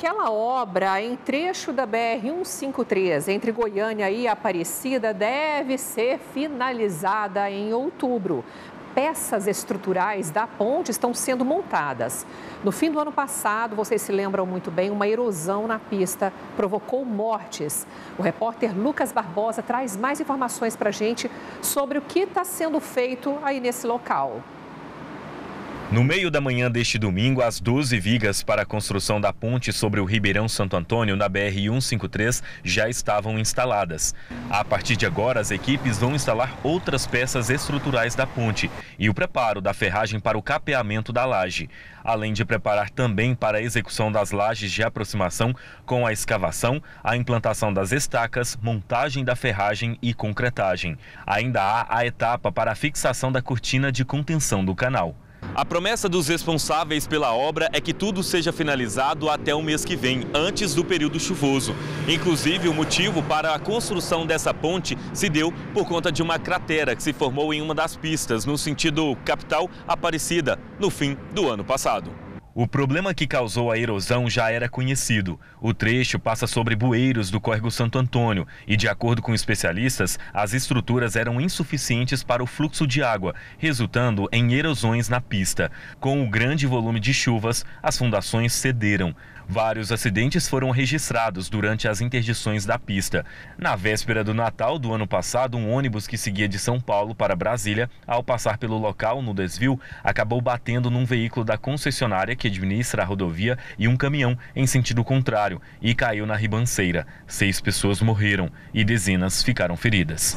aquela obra em trecho da BR-153, entre Goiânia e Aparecida, deve ser finalizada em outubro. Peças estruturais da ponte estão sendo montadas. No fim do ano passado, vocês se lembram muito bem, uma erosão na pista provocou mortes. O repórter Lucas Barbosa traz mais informações para a gente sobre o que está sendo feito aí nesse local. No meio da manhã deste domingo, as 12 vigas para a construção da ponte sobre o Ribeirão Santo Antônio, na BR-153, já estavam instaladas. A partir de agora, as equipes vão instalar outras peças estruturais da ponte e o preparo da ferragem para o capeamento da laje, além de preparar também para a execução das lajes de aproximação com a escavação, a implantação das estacas, montagem da ferragem e concretagem. Ainda há a etapa para a fixação da cortina de contenção do canal. A promessa dos responsáveis pela obra é que tudo seja finalizado até o mês que vem, antes do período chuvoso. Inclusive, o motivo para a construção dessa ponte se deu por conta de uma cratera que se formou em uma das pistas, no sentido capital Aparecida, no fim do ano passado. O problema que causou a erosão já era conhecido. O trecho passa sobre bueiros do córrego Santo Antônio e, de acordo com especialistas, as estruturas eram insuficientes para o fluxo de água, resultando em erosões na pista. Com o grande volume de chuvas, as fundações cederam. Vários acidentes foram registrados durante as interdições da pista. Na véspera do Natal do ano passado, um ônibus que seguia de São Paulo para Brasília, ao passar pelo local no desvio, acabou batendo num veículo da concessionária que administra a rodovia e um caminhão em sentido contrário e caiu na ribanceira. 6 pessoas morreram e dezenas ficaram feridas.